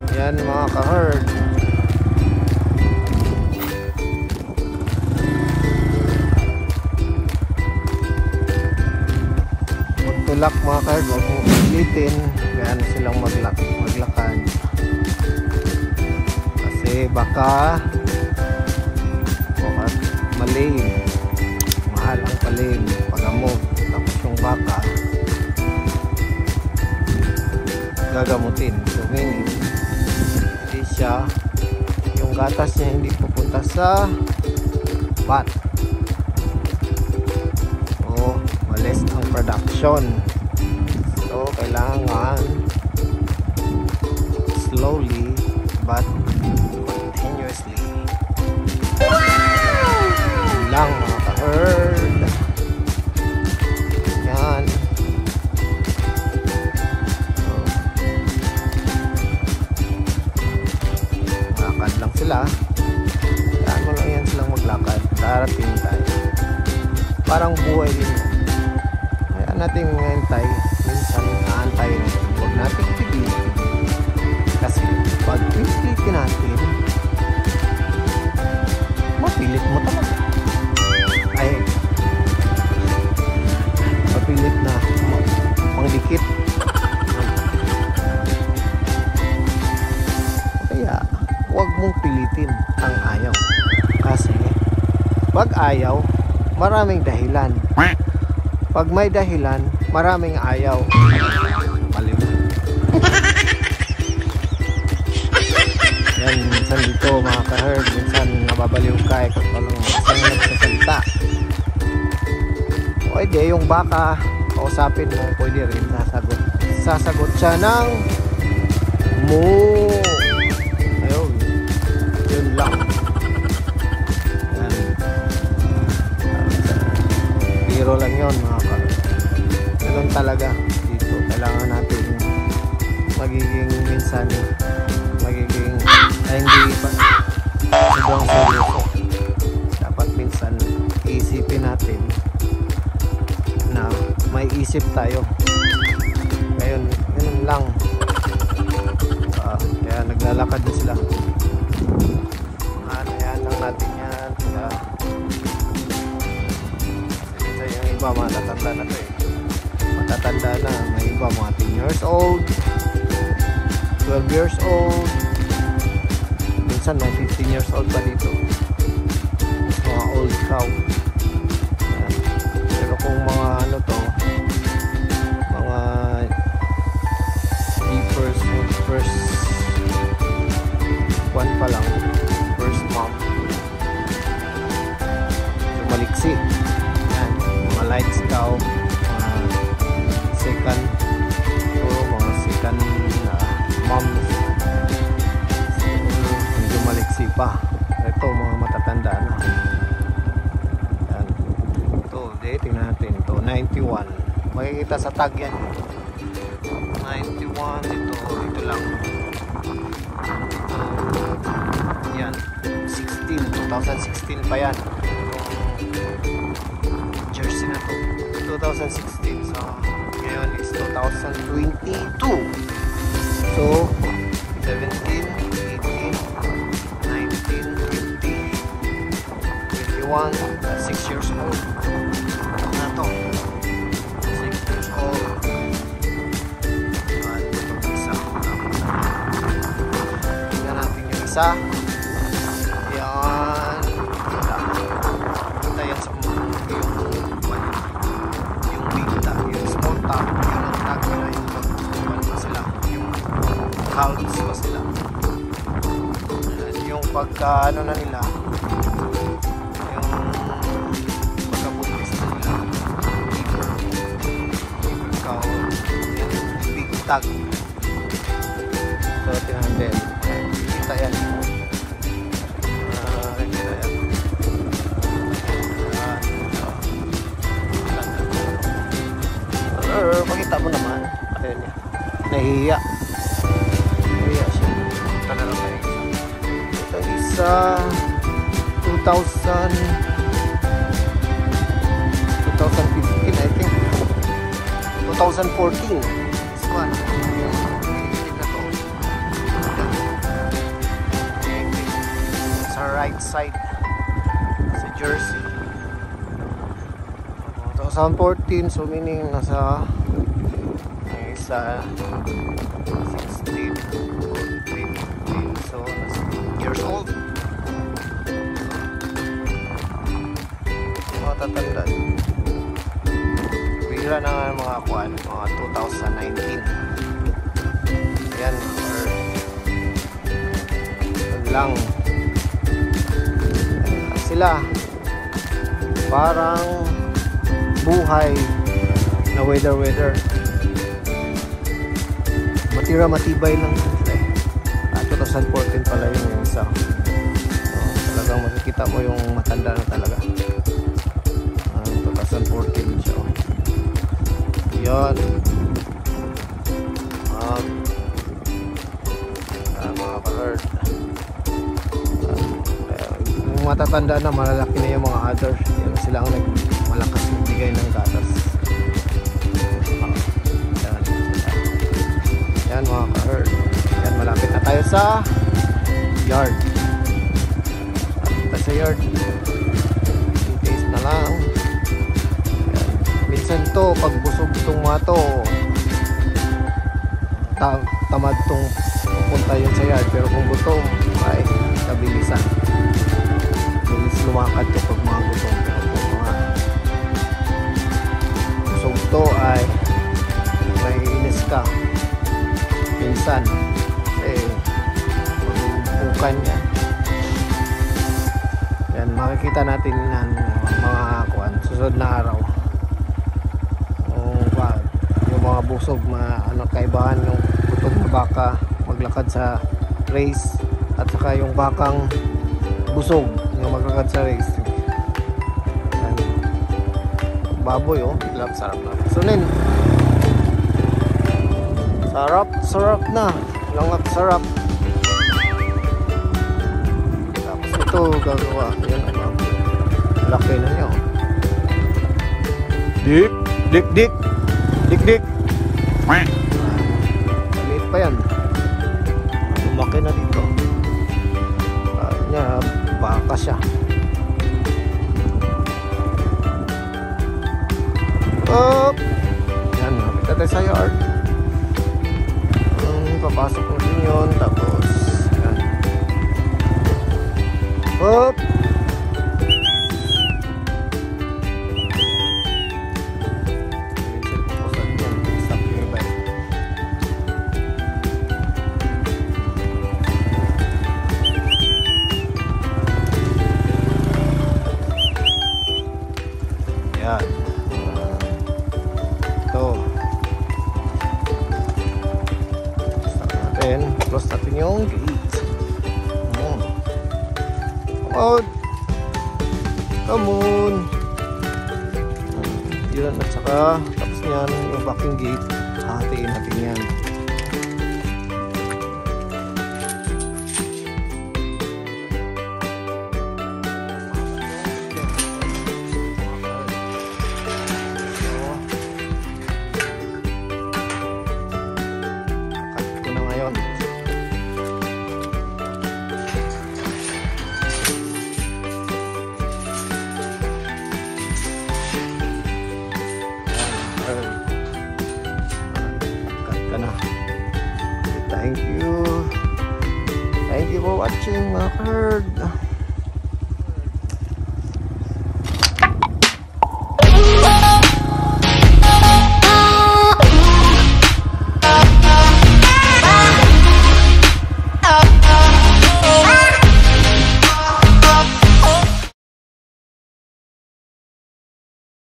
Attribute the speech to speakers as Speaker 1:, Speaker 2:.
Speaker 1: Yan mga ka-herd. Magtulak mga ka-herd, huwag mong pilitin. Yan silang maglakad. Kasi baka malim. Mahal ang palim. Pagamot. Tapos yung baka gagamutin. So meaning hindi siya, yung gatas niya hindi pupunta sa bat. So malis ang production. So kailangan slowly but continuously. Lang mga ka-herd. Yan. Maglakad lang sila. Yan mo lang yan silang maglakad. Darating tayo. Parang buhay din. Kaya natin ngayantay. Minsan naantay. Huwag natin pilitin. Kasi pag pilitin natin, mapilit mo talaga. Ay, mapilit na pangdikit. Kaya huwag mong pilitin ang ayaw. Kasi pag ayaw, maraming dahilan. Pag may dahilan, maraming ayaw. Yan, minsan dito mga ka-herd, minsan nababaliw ka kahit walang isang nagsasalita. Pwede yung baka kausapin mo, pwede rin sasagot siya ng moo. Ayun, yun lang. Yan. Biro lang yun mga ka-herd. Ganun talaga dito. Kailangan natin magiging minsan magiging hindi pa sobrang seryoso. Dapat minsan isipin natin na may isip tayo. Ngayon, yun lang. Kaya naglalakad na sila. Ayan lang natin yan. Kasi yung iba matatanda na to eh. Matatanda na. May iba mga 10 years old, 12 years old, minsan may 15 years old pa dito. Mga old cow. Ayan. Pero kung mga ano to, mga first one pa lang, first month, so maliksi. Ayan. Mga lights cow, mga second, puro mga second moms, medyo maliksi pa. Ito mga matatanda na. Yan. Ito, tingnan natin. Ito, 91. Makikita sa tag yan. 91. Ito lang. Yan. 2016 pa yan. Jersey na to. 2016. So, ngayon is 2022. So, 17, 18, 19, 20, 21, 6 years old. Na to. 6 years old. At isa. Tingnan natin yung isa. Yan. Kita yan sa yung big tag, yung small tag. Yung ang tag nila yung sila. Halves pa sila. Yung pagka ano na nila, yung pagkabuntis na nila, liver cow, yung big tag. So tingnan din, kita yan. Kita yan. Pakita mo naman. Ayun yan. Nahihiya. Sa 2015 I think 2014 squad. Tingnan to. side sa Jersey. 2014, so meaning nasa isa 16, 15, so nasa 8 years old. Mga tatandaan. Bihira na nga mga kuwan, mga 2019. Yan, or lang sila parang buhay na weather matibay lang 2014 pala yun yung isa. So, talagang makikita mo yung matanda na talaga. 2014 siya. Yan mga ka-herd. Yung matatanda na malalaki na yung mga others, yan sila ang malakas nagbigay ng gatas. Yan mga ka-herd. Yan, malapit na tayo sa yard. Malapit na sa yard. In case na lang. Yan. Minsan to pag busog itong mga to, tamad tong pupunta yun sa yard, pero kung gutom ay kabilisan, bilis lumakad to pag mga gutom. Pero kung mga busog to ay may inis ka minsan magbubukan yan. Yan, makikita natin yan mga kuwan susunod na araw. Yung mga busog, kaibahan yung gutom na baka maglakad sa race at saka yung bakang busog yung maglakad sa race. Yan. Baboy sarap na. Sunin. Sarap na. Langak sarap. Tapos ito gagawa. Yan ang baboy. Laki na niya. Dik. Maliit pa yan. Lumaki na dito. Niya, baka siya. Yan, nakita tayo sa yard. Papasok mo din yun. Tapos yan. Yan. Ito. Close natin yung gate. Come on. Yun, at saka tapos niyan yung backing gate, hatiin natin yan. Thank you for watching mga ka-herd.